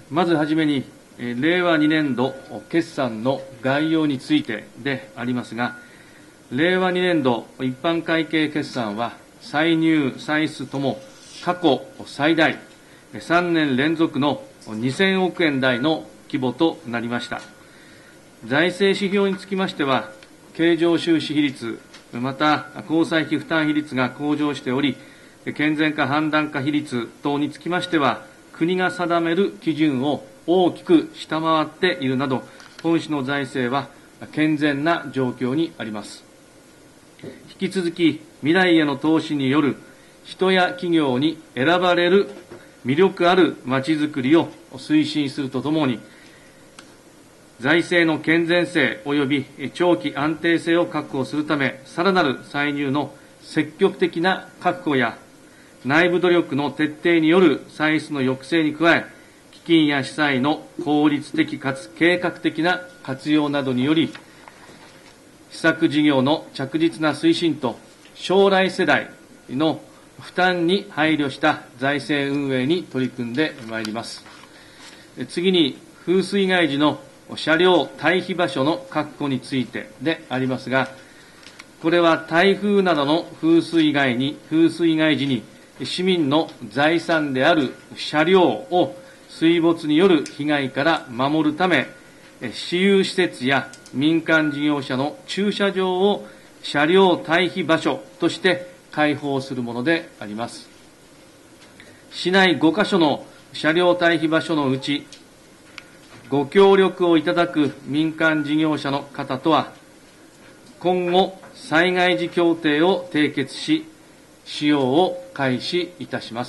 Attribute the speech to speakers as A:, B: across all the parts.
A: まずはじめに、令和2年度決算の概要についてでありますが、令和2年度一般会計決算は、歳入、歳出とも過去最大、3年連続の2000億円台の規模となりました。財政指標につきましては、経常収支比率、また公債費負担比率が向上しており、健全化判断化比率等につきましては、国が定める基準を大きく下回っているなど、本市の財政は健全な状況にあります。引き続き、未来への投資による人や企業に選ばれる魅力あるまちづくりを推進するとともに、財政の健全性及び長期安定性を確保するため、さらなる歳入の積極的な確保や、内部努力の徹底による歳出の抑制に加え、基金や資産の効率的かつ計画的な活用などにより、施策事業の着実な推進と、将来世代の負担に配慮した財政運営に取り組んでまいります。次に、風水害時の車両退避場所の確保についてでありますが、これは台風などの風水害時に、市民の財産である車両を水没による被害から守るため、私有施設や民間事業者の駐車場を車両退避場所として開放するものであります。市内5カ所の車両退避場所のうち、ご協力をいただく民間事業者の方とは、今後、災害時協定を締結し、使用を開始いたします。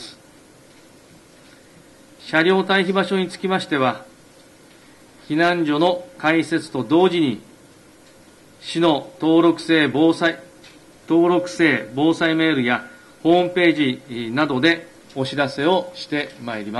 A: 車両退避場所につきましては、避難所の開設と同時に、市の登録制防災メールやホームページなどでお知らせをしてまいります。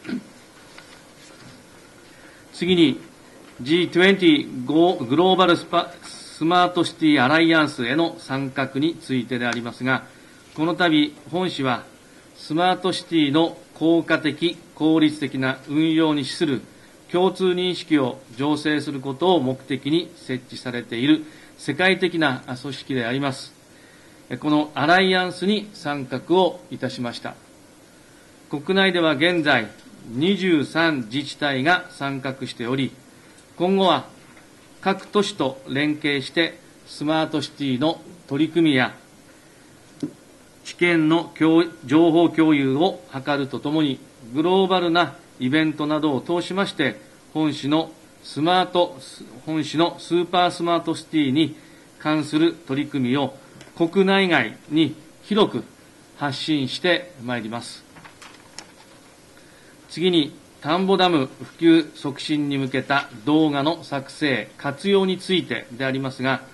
A: 次に、G20 グローバルスマートシティアライアンスへの参画についてでありますが、この度、本市はスマートシティの効果的、効率的な運用に資する共通認識を醸成することを目的に設置されている世界的な組織であります。このアライアンスに参画をいたしました。国内では現在、23自治体が参画しており、今後は各都市と連携してスマートシティの取り組みや知見の情報共有を図るとともに、グローバルなイベントなどを通しまして、本市のスーパースマートシティに関する取り組みを国内外に広く発信してまいります。次に、田んぼダム普及促進に向けた動画の作成、活用についてでありますが、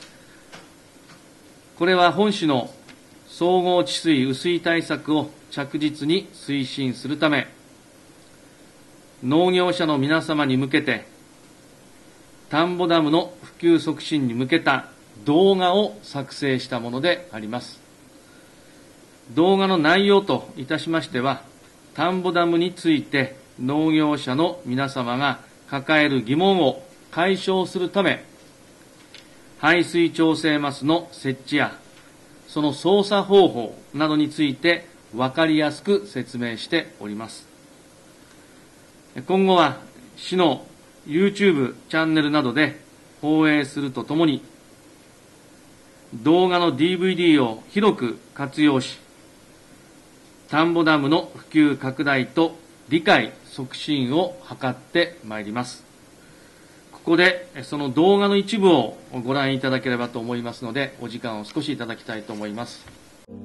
A: これは本市の総合治水・雨水対策を着実に推進するため、農業者の皆様に向けて、田んぼダムの普及促進に向けた動画を作成したものであります。動画の内容といたしましては、田んぼダムについて農業者の皆様が抱える疑問を解消するため、排水調整マスの設置や、その操作方法などについて分かりやすく説明しております。今後は市の YouTube チャンネルなどで放映するとともに、動画の DVD を広く活用し、田んぼダムの普及拡大と理解促進を図ってまいります。ここでその動画の一部をご覧いただければと思いますので、お時間を少しいただきたいと思います。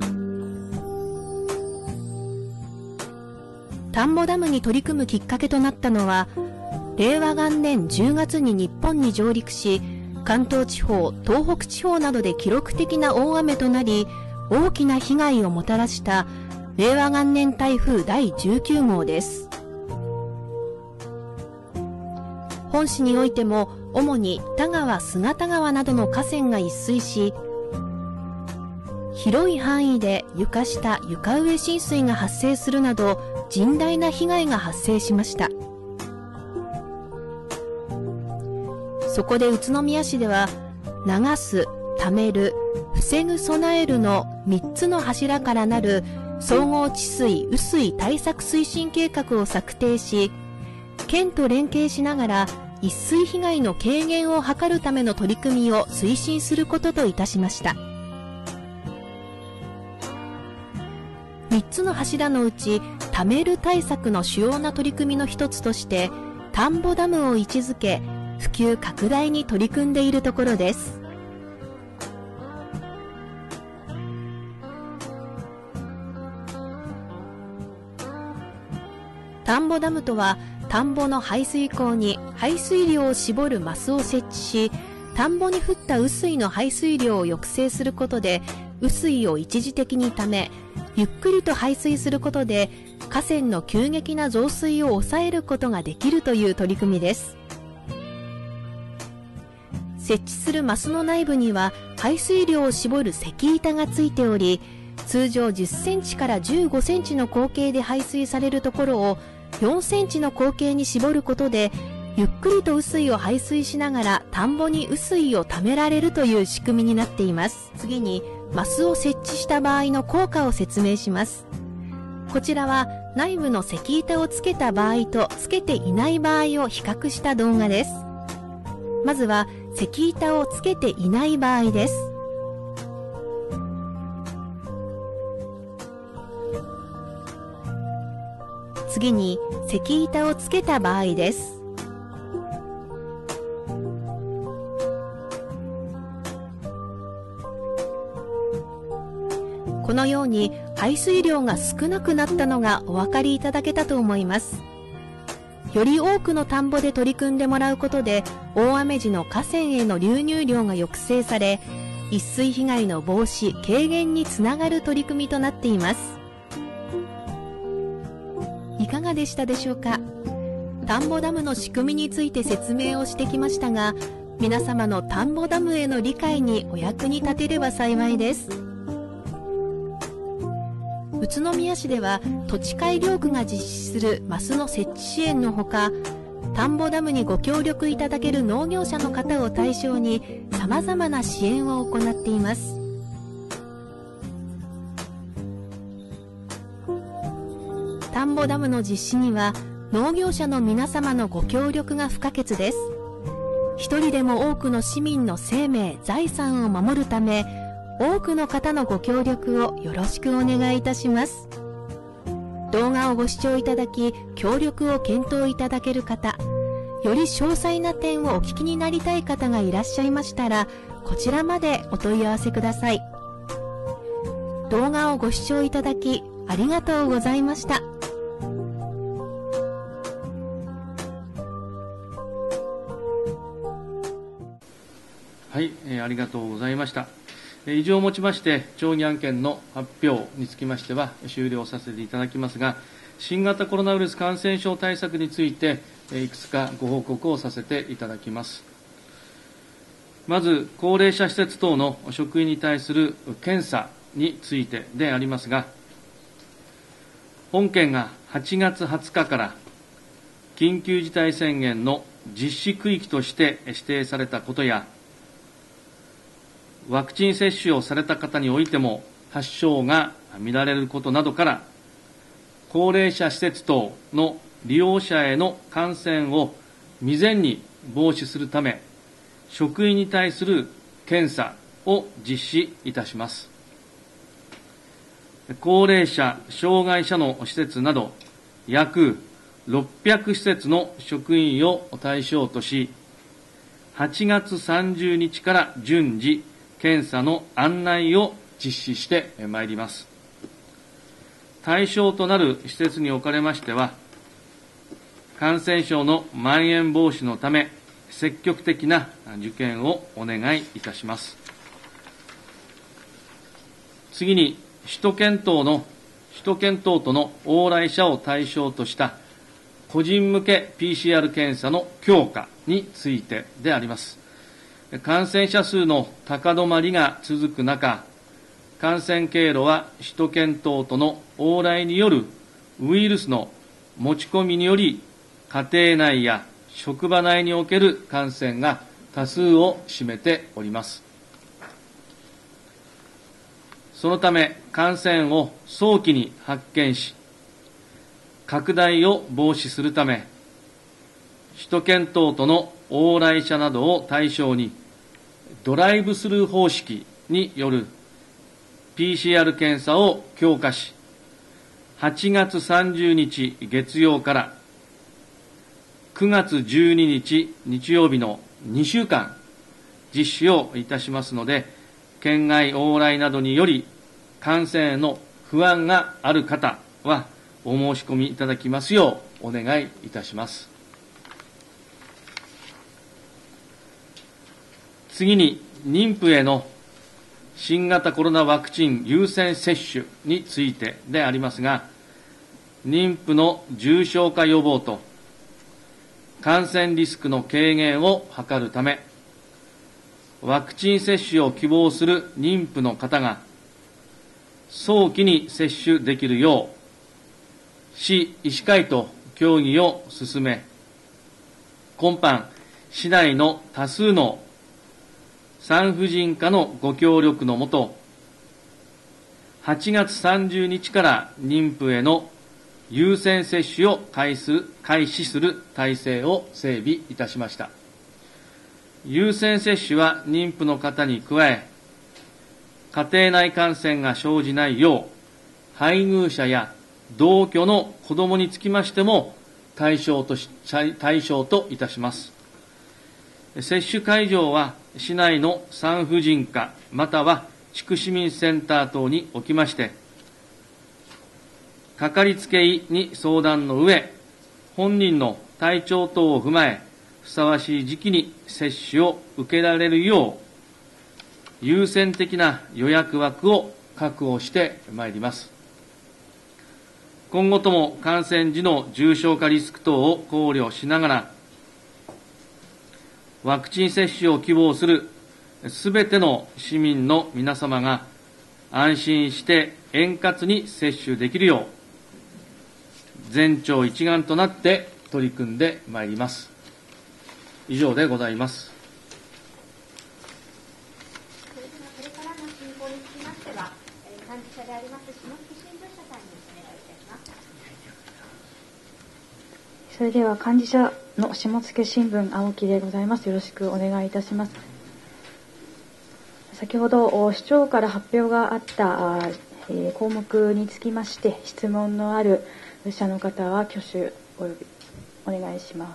B: 田んぼダムに取り組むきっかけとなったのは、令和元年10月に日本に上陸し、関東地方、東北地方などで記録的な大雨となり、大きな被害をもたらした令和元年台風第19号です。本市においても主に田川、姿川などの河川が一水し、広い範囲で床下・床上浸水が発生するなど甚大な被害が発生しました。 そこで宇都宮市では、流す、ためる、防ぐ、備えるの3つの柱からなる総合治水・雨水対策推進計画を策定し、県と連携しながら一水被害の軽減を図るための取り組みを推進することといたしました。3つの柱のうち、ためる対策の主要な取り組みの一つとして、田んぼダムを位置づけ、普及拡大に取り組んでいるところです。田んぼダムとは、田んぼの排水溝に排水量を絞るマスを設置し、田んぼに降った雨水の排水量を抑制することで、雨水を一時的にため、ゆっくりと排水することで、河川の急激な増水を抑えることができるという取り組みです。設置するマスの内部には、排水量を絞る石板がついており、通常10センチから15センチの口径で排水されるところを、4センチの口径に絞ることで、ゆっくりと雨水を排水しながら田んぼに雨水をためられるという仕組みになっています。次に、マスを設置した場合の効果を説明します。こちらは内部の石板をつけた場合とつけていない場合を比較した動画です。まずは石板をつけていない場合です。次に石板をつけた場合です。このように排水量が少なくなったのがお分かりいただけたと思います。より多くの田んぼで取り組んでもらうことで、大雨時の河川への流入量が抑制され、一水被害の防止・軽減につながる取り組みとなっています。いかがでしたでしょうか。田んぼダムの仕組みについて説明をしてきましたが、皆様の田んぼダムへの理解にお役に立てれば幸いです。宇都宮市では土地改良区が実施するマスの設置支援のほか、田んぼダムにご協力いただける農業者の方を対象に様々な支援を行っています。田んぼダムの実施には農業者の皆様のご協力が不可欠です。一人でも多くの市民の生命・財産を守るため、多くの方のご協力をよろしくお願いいたします。動画をご視聴いただき、協力を検討いただける方、より詳細な点をお聞きになりたい方がいらっしゃいましたら、こちらまでお問い合わせください。動画をご視聴いただき、ありがとうございました。
A: はい、ありがとうございました。以上をもちまして、町議案件の発表につきましては終了させていただきますが、新型コロナウイルス感染症対策について、いくつかご報告をさせていただきます。まず、高齢者施設等の職員に対する検査についてでありますが、本件が8月20日から緊急事態宣言の実施区域として指定されたことや、ワクチン接種をされた方においても発症が見られることなどから、高齢者施設等の利用者への感染を未然に防止するため、職員に対する検査を実施いたします。高齢者、障害者の施設など、約600施設の職員を対象とし、8月30日から順次、検査の案内を実施してまいります。対象となる施設におかれましては、感染症の蔓延防止のため、積極的な受験をお願いいたします。次に、首都圏等との往来者を対象とした個人向け PCR 検査の強化についてであります。感染者数の高止まりが続く中、感染経路は首都圏等との往来によるウイルスの持ち込みにより、家庭内や職場内における感染が多数を占めております。そのため、感染を早期に発見し、拡大を防止するため、首都圏等との往来者などを対象に、ドライブスルー方式による PCR 検査を強化し、8月30日月曜から9月12日日曜日の2週間実施をいたしますので、県外往来などにより感染への不安がある方はお申し込みいただきますようお願いいたします。次に、妊婦への新型コロナワクチン優先接種についてでありますが、妊婦の重症化予防と感染リスクの軽減を図るため、ワクチン接種を希望する妊婦の方が早期に接種できるよう、市医師会と協議を進め、今般、市内の多数の産婦人科のご協力のもと、8月30日から妊婦への優先接種を開始する体制を整備いたしました。優先接種は妊婦の方に加え、家庭内感染が生じないよう、配偶者や同居の子どもにつきましても対象といたします。接種会場は市内の産婦人科または地区市民センター等におきまして、かかりつけ医に相談の上、本人の体調等を踏まえ、ふさわしい時期に接種を受けられるよう、優先的な予約枠を確保してまいります。今後とも感染時の重症化リスク等を考慮しながら、ワクチン接種を希望するすべての市民の皆様が安心して円滑に接種できるよう、全庁一丸となって取り組んでまいります。以上でございます。
C: それではこれからの進行につきましては、幹事社であります下月新聞社さんにお願いいたします。
D: それでは幹事社の下野新聞青木でございます。よろしくお願いいたします。先ほど市長から発表があった項目につきまして質問のある社の方は挙手お願いします。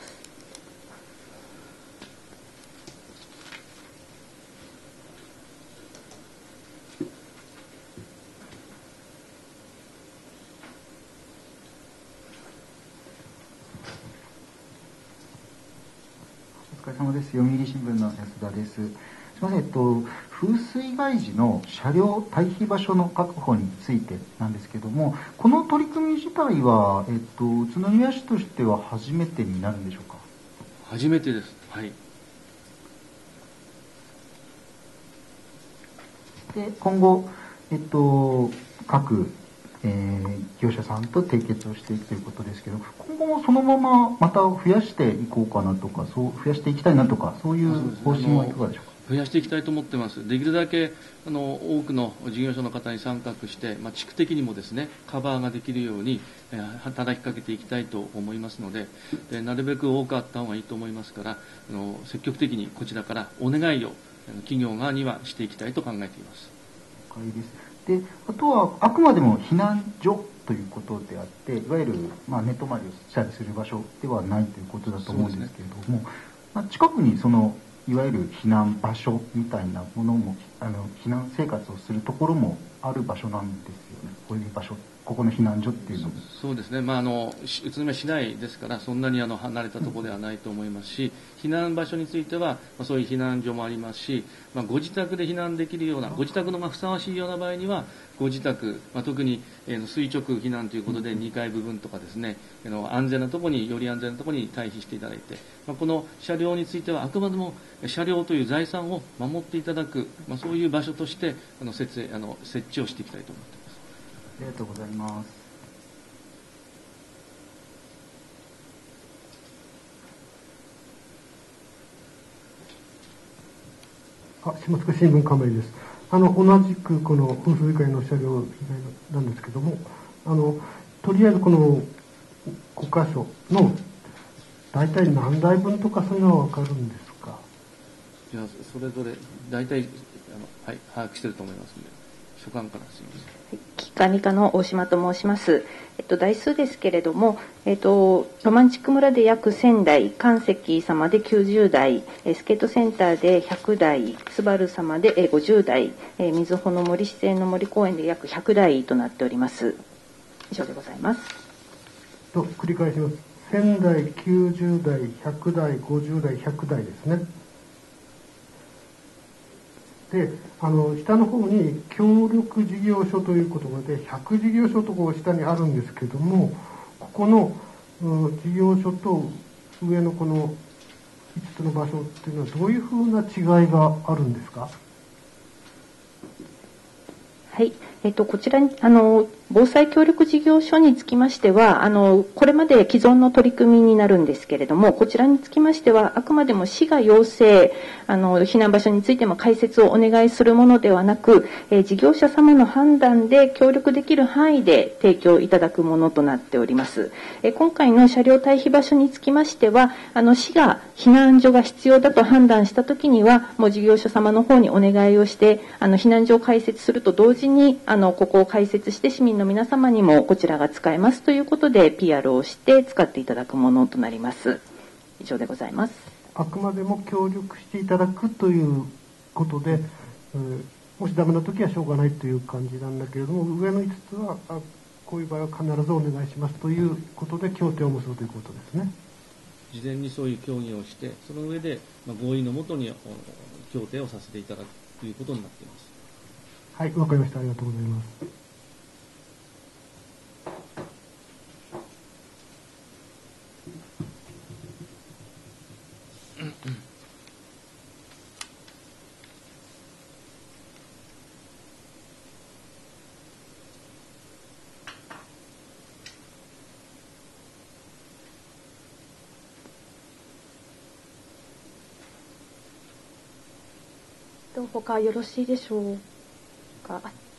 E: お疲れ様です。読売新聞の安田です。すみません、風水害時の車両退避場所の確保についてなんですけれども、この取り組み自体は、宇都宮市としては初めてになるんでしょうか。
A: 初めてです。はい。
E: で、今後、各、業者さんと締結をしていくということですけど、今後もそのまままた増やしていこうかなとか、増やしていきたいなとか、そういう方針はいかがでしょうか。
A: 増やしていきたいと思ってます。できるだけ多くの事業所の方に参画して、地区的にもですね、カバーができるように働きかけていきたいと思いますので、なるべく多くあった方がいいと思いますから、積極的にこちらからお願いを企業側にはしていきたいと考えています。
E: 了解です。で、あとはあくまでも避難所ということであって、いわゆる寝泊まりをしたりする場所ではないということだと思うんですけれども、近くにいわゆる避難場所みたいなものも、避難生活をするところもある場所なんですよね。こういう場所、ここの避難所っていうのも。
A: そうですね。宇都宮市内ですから、そんなに離れたところではないと思いますし、避難場所については、そういう避難所もありますし、ご自宅で避難できるような、ご自宅のふさわしいような場合には、ご自宅、特に垂直避難ということで2階部分とかですね、安全なところに、より安全なところに退避していただいて、この車両についてはあくまでも車両という財産を守っていただく、そういう場所として設置をしていきたいと思っています。
E: ありがとうございます。
F: 下野新聞亀井です。同じくこの風水会の車両以外なんですけども、とりあえずこの5箇所の大体何台分とかそういうのは分かるんですか？
A: いや、それぞれ大体はい、把握していると思いますので、所管からすみません。
G: 危機管理課の大島と申します。台数ですけれども、ロマンチック村で約1000台、関石様で90台、スケートセンターで100台、スバル様で50台、瑞穂の森、市政の森公園で約100台となっております。以上でございます。
F: 繰り返します。1000台、90台、100台、50台、100台ですね。で、下の方に協力事業所という言葉で100事業所とこう下にあるんですけども、ここの事業所と上のこの5つの場所っていうのはどういうふうな違いがあるんですか？
G: はい。こちらに、防災協力事業所につきましては、これまで既存の取り組みになるんですけれども、こちらにつきましては、あくまでも市が要請、避難場所についても開設をお願いするものではなく、事業者様の判断で協力できる範囲で提供いただくものとなっております。今回の車両退避場所につきましては、市が避難所が必要だと判断したときには、もう事業者様の方にお願いをして、避難所を開設すると同時に、ここを開設して市民の皆様にもこちらが使えますということで PR をして使っていただくものとなります。以上でございます。
F: あくまでも協力していただくということで、もしダメな時はしょうがないという感じなんだけれども、上の5つはこういう場合は必ずお願いしますということで協定を結ぶということですね。
A: 事前にそういう協議をして、その上で合意のもとに協定をさせていただくということになっています。
F: はい、わかりました。ありがとうございます。
D: 他よろしいでしょうか。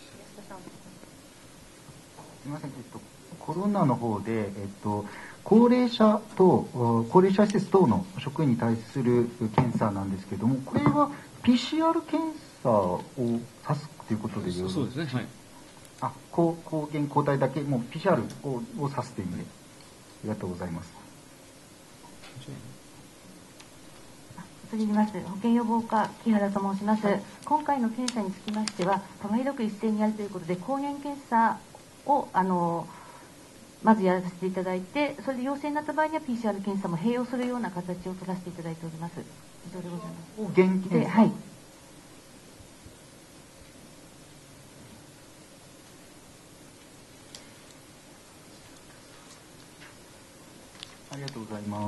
E: すみません、コロナの方で、高齢者施設等の職員に対する検査なんですけれども、これは PCR 検査を指すということでよろしいですか？
A: そうですね、はい。
E: 抗原抗体だけ、もう PCR を指すという意味で、ありがとうございます。
H: 続きます。保健予防課木原と申します。今回の検査につきましては、幅広く一斉にやるということで、抗原検査をまずやらせていただいて、それで陽性になった場合には PCR 検査も併用するような形を取らせていただいております。以上でございます。
E: 元気で、
H: はい。
E: ありがとうございます。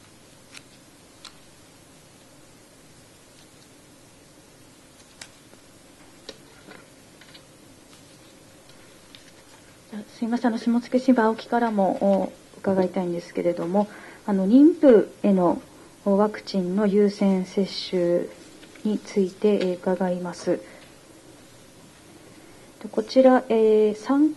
D: すみません、下野市場青木からも伺いたいんですけれども、妊婦へのワクチンの優先接種について伺います。こちら、産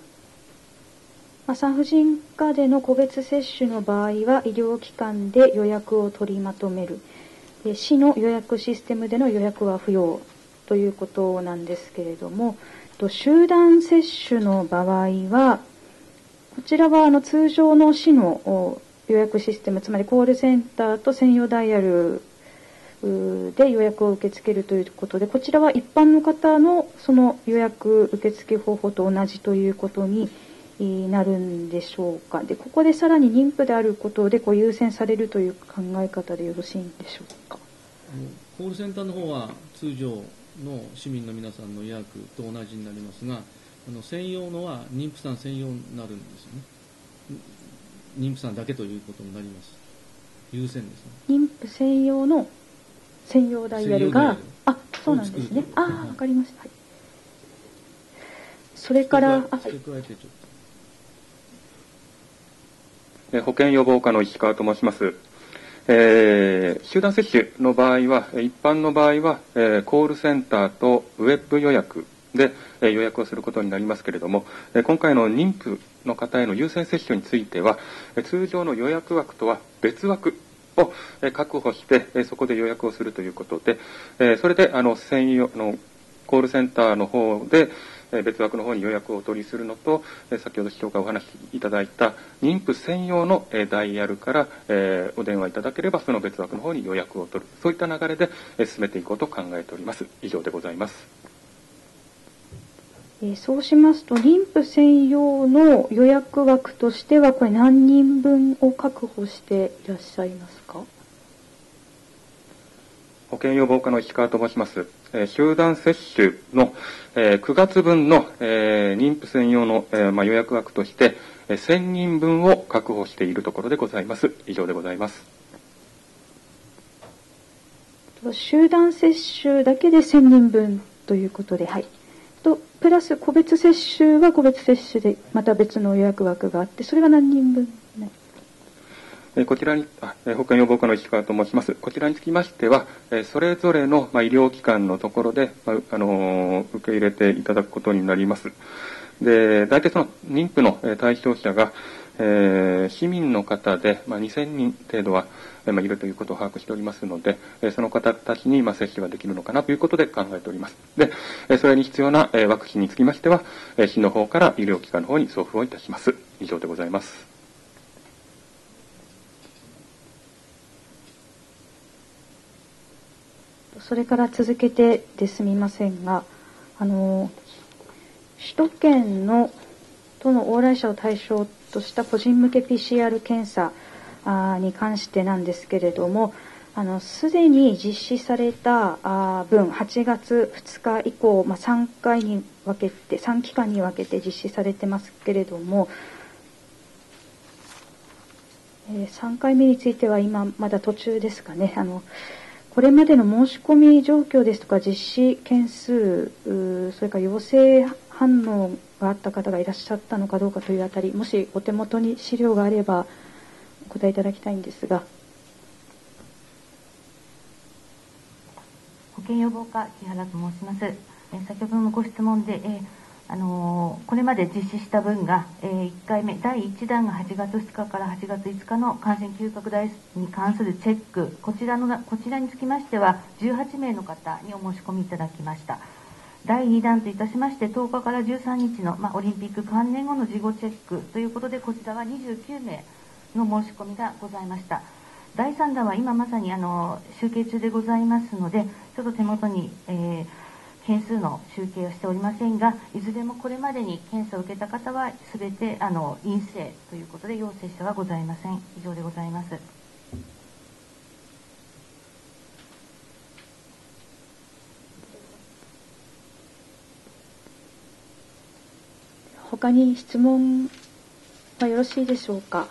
D: 婦人科での個別接種の場合は、医療機関で予約を取りまとめる。市の予約システムでの予約は不要ということなんですけれども、集団接種の場合は、こちらは通常の市の予約システム、つまりコールセンターと専用ダイヤルで予約を受け付けるということで、こちらは一般の方のその予約受付方法と同じということになるんでしょうか。で、ここでさらに妊婦であることで優先されるという考え方でよろしいんでしょうか。
A: コールセンターの方は通常の市民の皆さんの予約と同じになりますが、専用のは妊婦さん専用になるんですよね。妊婦さんだけということになります。優先ですね。
D: 妊婦専用の専用ダイヤルが、そうなんですね。わかりました。はい、それから、
A: 付け加えてちょっと。
I: 保健予防課の石川と申します。 集団接種の場合は、一般の場合は、コールセンターとウェブ予約で予約をすることになりますけれども、今回の妊婦の方への優先接種については、通常の予約枠とは別枠を確保して、そこで予約をするということで、それで専用のコールセンターの方で、別枠の方に予約をお取りするのと、先ほど市長からお話しいただいた妊婦専用のダイヤルからお電話いただければ、その別枠の方に予約を取る、そういった流れで進めていこうと考えております。以上でございます。
D: そうしますと、妊婦専用の予約枠としては、これ何人分を確保していらっしゃいますか？
I: 保健予防課の石川と申します。集団接種の9月分の妊婦専用の予約枠として1000人分を確保しているところでございます。以上でございます。
D: 集団接種だけで1000人分ということで、はい。プラス個別接種は個別接種でまた別の予約枠があって、それは何人分ね？
I: こちらに、保健予防課の石川と申します。こちらにつきましては、それぞれの、医療機関のところで、受け入れていただくことになります。で、大体その妊婦の対象者が、市民の方で、2000人程度は、いるということを把握しておりますので、その方たちに、接種ができるのかなということで考えております。で、それに必要な、ワクチンにつきましては、市の方から医療機関の方に送付をいたします。以上でございます。
D: それから続けてですみませんが、首都圏の都の往来者を対象とした個人向け PCR 検査に関してなんですけれども、すでに実施された分、8月2日以降、3期間に分けて実施されてますけれども、3回目については今まだ途中ですかね。これまでの申し込み状況ですとか実施件数、それから陽性反応があった方がいらっしゃったのかどうかというあたり、もしお手元に資料があればお答えいただきたいんですが。
H: 保健予防課木原と申します。先ほどのご質問で、これまで実施した分が、1回目、第1弾が8月2日から8月5日の感染急拡大に関するチェック、こちらにつきましては、18名の方にお申し込みいただきました。第2弾といたしまして、10日から13日の、オリンピック関連後の事後チェックということで、こちらは29名の申し込みがございました。第3弾は今まさに集計中でございますので、ちょっと手元に、件数の集計をしておりませんが、いずれもこれまでに検査を受けた方はすべて陰性ということで陽性者はございません。以上でございます。
D: 他に質問はよろしいでしょうか。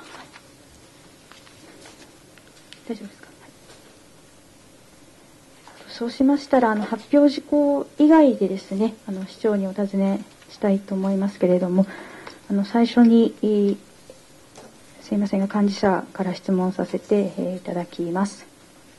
D: 大丈夫ですか。そうしましたら、発表事項以外でですね、市長にお尋ねしたいと思いますけれども、最初に、すいませんが、幹事社から質問させていただきます。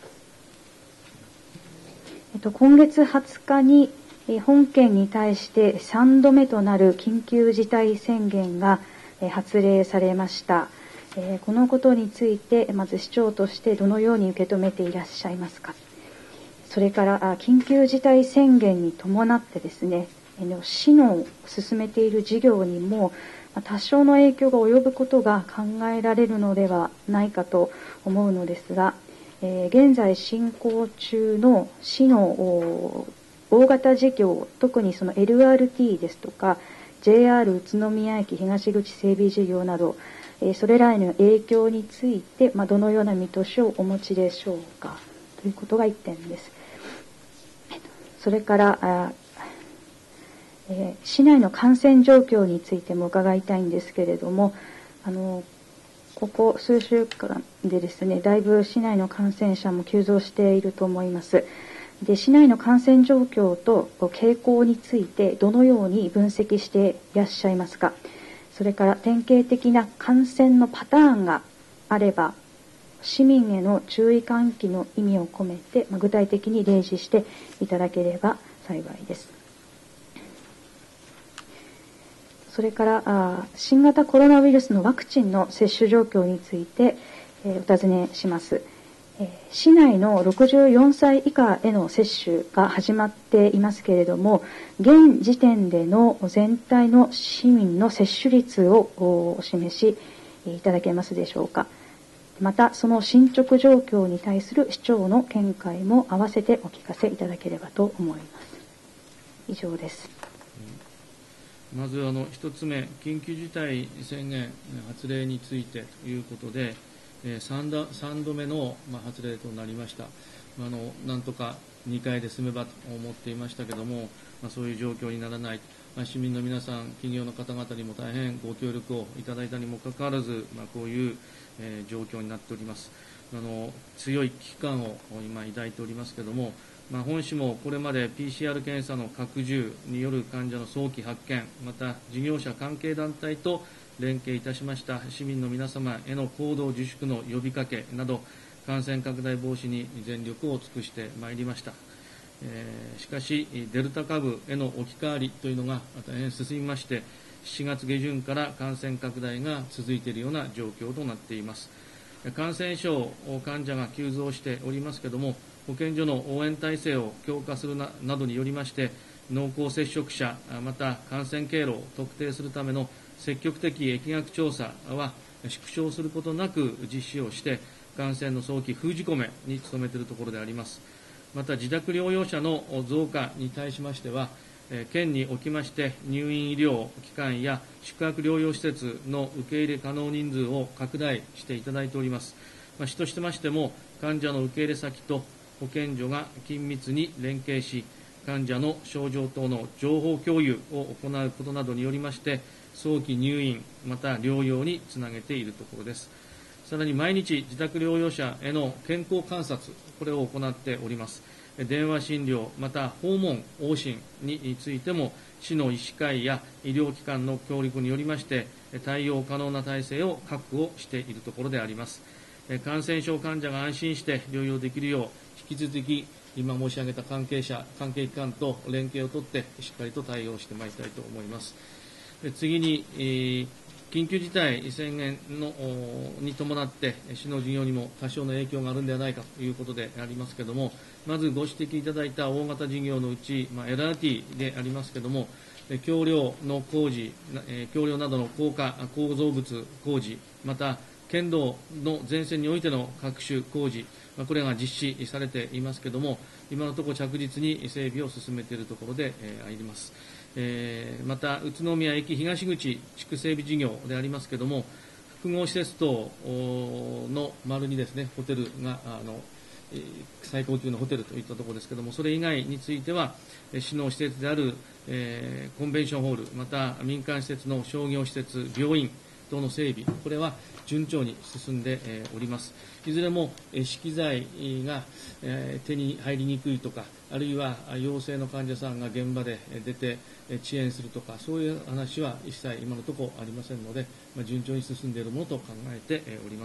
D: 今月20日に、本県に対して3度目となる緊急事態宣言が発令されました。このことについて、まず市長としてどのように受け止めていらっしゃいますか。それから緊急事態宣言に伴ってですね、市の進めている事業にも多少の影響が及ぶことが考えられるのではないかと思うのですが、現在進行中の市の大型事業、特にその LRT ですとか JR 宇都宮駅東口整備事業など、それらへの影響について、どのような見通しをお持ちでしょうかということが1点です。それから市内の感染状況についても伺いたいんですけれども、ここ数週間でですね、だいぶ市内の感染者も急増していると思います。で、市内の感染状況と傾向についてどのように分析していらっしゃいますか。それから典型的な感染のパターンがあれば市民への注意喚起の意味を込めて、具体的に例示していただければ幸いです。それから新型コロナウイルスのワクチンの接種状況についてお尋ねします。市内の64歳以下への接種が始まっていますけれども、現時点での全体の市民の接種率をお示しいただけますでしょうか。また、その進捗状況に対する市長の見解も合わせてお聞かせいただければと思います。以上です。
A: まず一つ目、緊急事態宣言発令についてということで、3度目の発令となりました。なんとか2回で済めばと思っていましたけども、そういう状況にならない、市民の皆さん、企業の方々にも大変ご協力をいただいたにもかかわらず、こういう状況になっております。強い危機感を今抱いておりますけども、本市もこれまで PCR 検査の拡充による患者の早期発見、また事業者関係団体と連携いたしました市民の皆様への行動自粛の呼びかけなど、感染拡大防止に全力を尽くしてまいりました。しかし、デルタ株への置き換わりというのが大変進みまして、7月下旬から感染拡大が続いているような状況となっています。感染症患者が急増しておりますけれども、保健所の応援体制を強化するなどによりまして、濃厚接触者、また感染経路を特定するための積極的疫学調査は縮小することなく実施をして、感染の早期封じ込めに努めているところであります。また、自宅療養者の増加に対しましては、県におきまして入院医療機関や宿泊療養施設の受け入れ可能人数を拡大していただいております。市としてましても、患者の受け入れ先と保健所が緊密に連携し、患者の症状等の情報共有を行うことなどによりまして、早期入院、また療養につなげているところです。さらに毎日自宅療養者への健康観察、これを行っております。電話診療、また訪問往診についても、市の医師会や医療機関の協力によりまして、対応可能な体制を確保しているところであります。感染症患者が安心して療養できるよう、引き続き今申し上げた関係者、関係機関と連携を取って、しっかりと対応してまいりたいと思います。次に、緊急事態宣言に伴って、市の事業にも多少の影響があるのではないかということでありますけれども、まずご指摘いただいた大型事業のうち、LRT でありますけれども、橋梁の工事、橋梁などの構造物工事、また県道の全線においての各種工事、これが実施されていますけれども、今のところ着実に整備を進めているところであります。また、宇都宮駅東口地区整備事業でありますけれども、複合施設等の丸にですね、ホテルが最高級のホテルといったところですけれども、それ以外については、市の施設である、コンベンションホール、また民間施設の商業施設、病院等の整備、これは順調に進んでおります。いずれも資機材が手に入りにくいとか、あるいは陽性の患者さんが現場で出て遅延するとか、そういう話は一切今のところありませんので、順調に進んでいるものと考えております。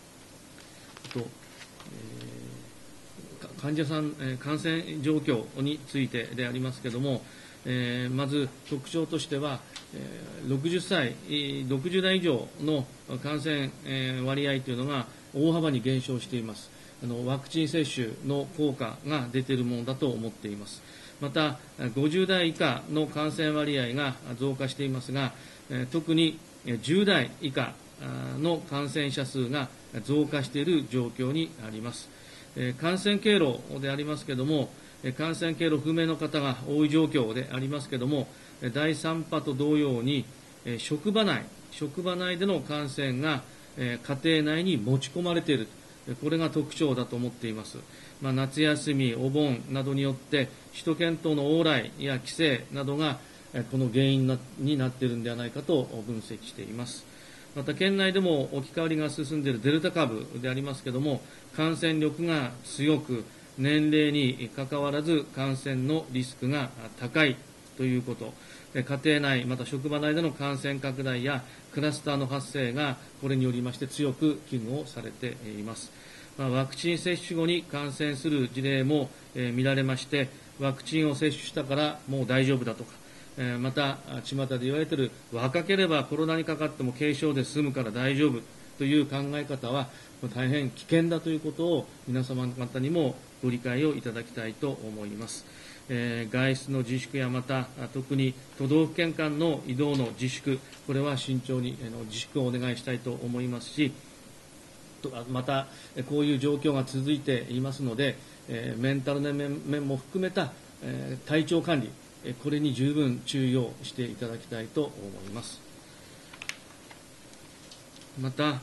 A: 患者さん、感染状況についてでありますけれども、まず特徴としては、60代以上の感染割合というのが大幅に減少しています。ワクチン接種の効果が出ているものだと思っています。また、50代以下の感染割合が増加していますが、特に10代以下の感染者数が増加している状況にあります。感染経路でありますけれども、感染経路不明の方が多い状況でありますけれども、第3波と同様に、職場内での感染が家庭内に持ち込まれている、これが特徴だと思っています。夏休み、お盆などによって、首都圏等の往来や帰省などがこの原因になっているのではないかと分析しています。また、県内でも置き換わりが進んでいるデルタ株でありますけれども、感染力が強く、年齢にかかわらず感染のリスクが高いということ、 家庭内、また職場内での感染拡大やクラスターの発生が、これによりまして強く危惧をされています。ワクチン接種後に感染する事例も見られまして、ワクチンを接種したからもう大丈夫だとか、また、巷で言われている、若ければコロナにかかっても軽症で済むから大丈夫という考え方は、大変危険だということを皆様方にもご理解をいただきたいと思います。外出の自粛やまた特に都道府県間の移動の自粛、これは慎重に自粛をお願いしたいと思いますし、またこういう状況が続いていますので、メンタル面も含めた体調管理、これに十分注意をしていただきたいと思います。また、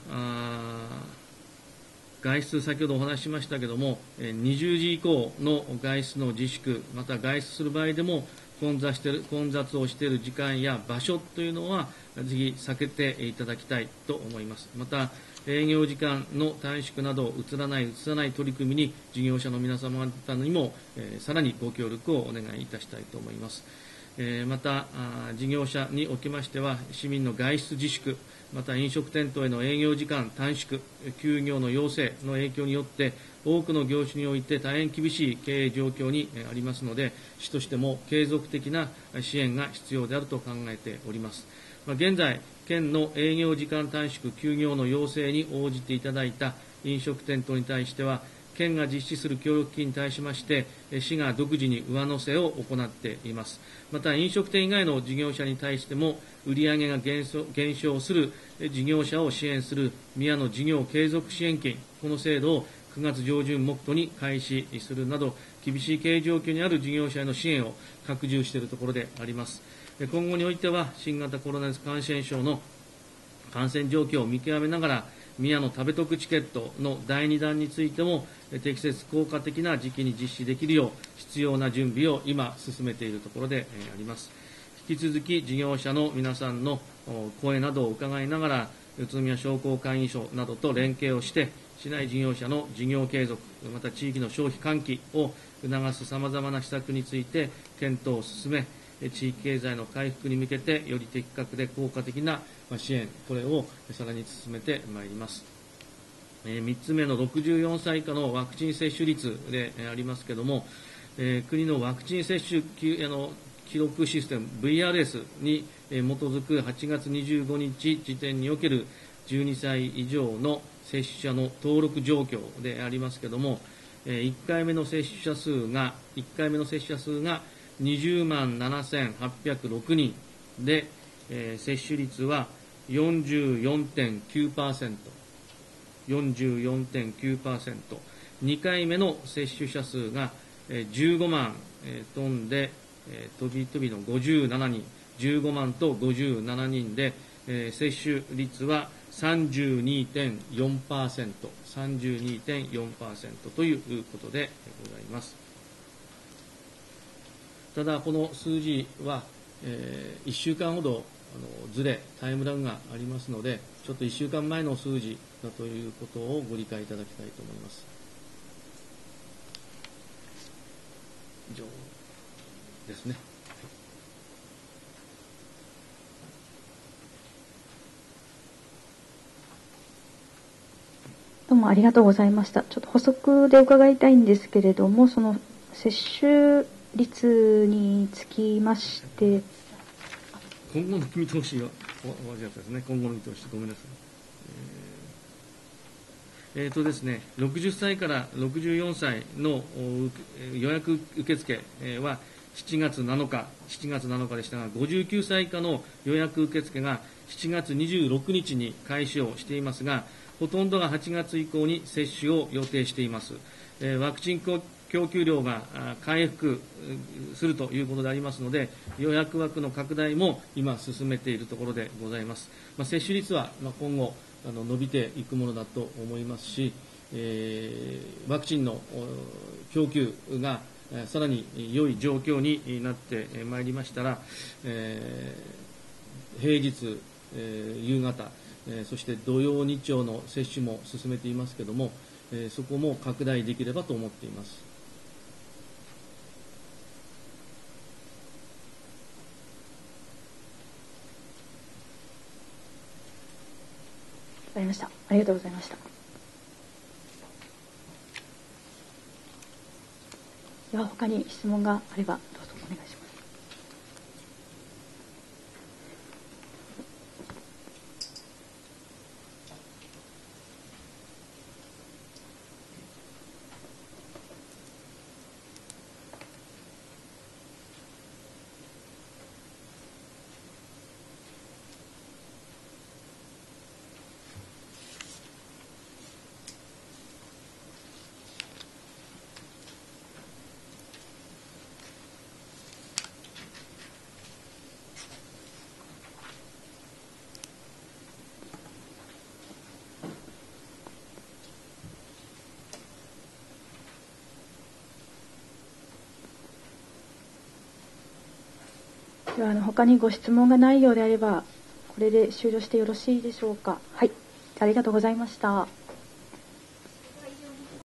A: 外出、先ほどお話ししましたけれども、20時以降の外出の自粛、また外出する場合でも混雑をしている時間や場所というのは、ぜひ避けていただきたいと思います。また、営業時間の短縮など、移さない取り組みに、事業者の皆様方にも、さらにご協力をお願いいたしたいと思います。また、事業者におきましては、市民の外出自粛、また飲食店等への営業時間短縮、休業の要請の影響によって、多くの業種において大変厳しい経営状況にありますので、市としても継続的な支援が必要であると考えております。現在、県の営業時間短縮、休業の要請に応じていただいた飲食店等に対しては、県が実施する協力金に対しまして、市が独自に上乗せを行っています。また、飲食店以外の事業者に対しても、売上が減少する事業者を支援する宮の事業継続支援金、この制度を9月上旬目途に開始するなど、厳しい経営状況にある事業者への支援を拡充しているところであります。今後においては、新型コロナ感染症の感染状況を見極めながら、宮の食べ得チケットの第2弾についても、適切効果的な時期に実施できるよう、必要な準備を今、進めているところであります。引き続き、事業者の皆さんの声などを伺いながら、宇都宮商工会議所などと連携をして、市内事業者の事業継続、また地域の消費喚起を促すさまざまな施策について検討を進め、地域経済の回復に向けて、より的確で効果的な支援、これをさらに進めてまいります。3つ目の64歳以下のワクチン接種率でありますけれども、国のワクチン接種記録システム VRS に基づく8月25日時点における12歳以上の接種者の登録状況でありますけれども、1回目の接種者数が20万7806人で、接種率は 44.9%、2回目の接種者数が15万飛んで、飛びの57人、15万と57人で、接種率は 32.4% ということでございます。ただ、この数字は、1週間ほどずれ、タイムラグがありますので、ちょっと1週間前の数字だということをご理解いただきたいと思います。以上ですね。
D: どうもありがとうございました。ちょっと補足で伺いたいんですけれども、その接種率につきまして、
A: 今後の見通しが間違ったですね。今後の見通し、ごめんなさい。ですね、60歳から64歳の予約受付は7月7日でしたが、59歳以下の予約受付が7月26日に開始をしていますが、ほとんどが8月以降に接種を予定しています。ワクチン供給量が回復するということでありますので、予約枠の拡大も今進めているところでございます。接種率は今後伸びていくものだと思いますし、ワクチンの供給がさらに良い状況になってまいりましたら、平日、夕方、そして土曜日曜の接種も進めていますけれども、そこも拡大できればと思っています。
D: かりました。ありがとうございました。では他に質問があればどうぞお願いします。では他にご質問がないようであればこれで終了してよろしいでしょうか。はい、ありがとうございました。